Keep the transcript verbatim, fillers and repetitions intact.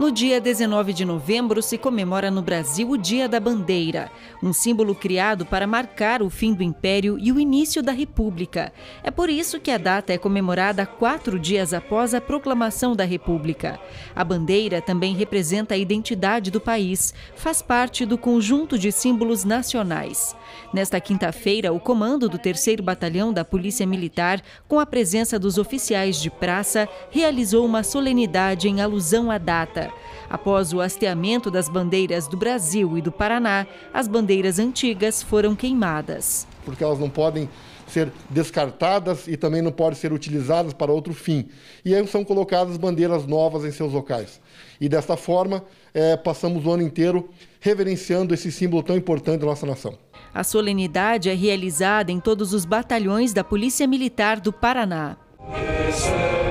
No dia dezenove de novembro se comemora no Brasil o Dia da Bandeira, um símbolo criado para marcar o fim do Império e o início da República. É por isso que a data é comemorada quatro dias após a proclamação da República. A bandeira também representa a identidade do país, faz parte do conjunto de símbolos nacionais. Nesta quinta-feira, o comando do terceiro Batalhão da Polícia Militar, com a presença dos oficiais de praça, realizou uma solenidade em alusão à data. Após o hasteamento das bandeiras do Brasil e do Paraná, as bandeiras antigas foram queimadas. Porque elas não podem ser descartadas e também não podem ser utilizadas para outro fim. E aí são colocadas bandeiras novas em seus locais. E desta forma, é, passamos o ano inteiro reverenciando esse símbolo tão importante da nossa nação. A solenidade é realizada em todos os batalhões da Polícia Militar do Paraná.